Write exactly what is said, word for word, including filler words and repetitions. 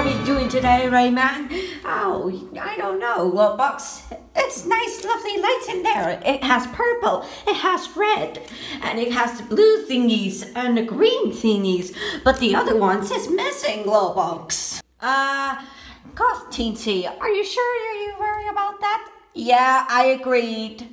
are we doing today, Rayman? Oh, I don't know, Lobbox. It's nice, lovely lights in there. It has purple, it has red, and it has the blue thingies and the green thingies, but the other ones is missing, Lobbox. Uh, Goth Teensy, are you sure you worry about that? Yeah, I agreed.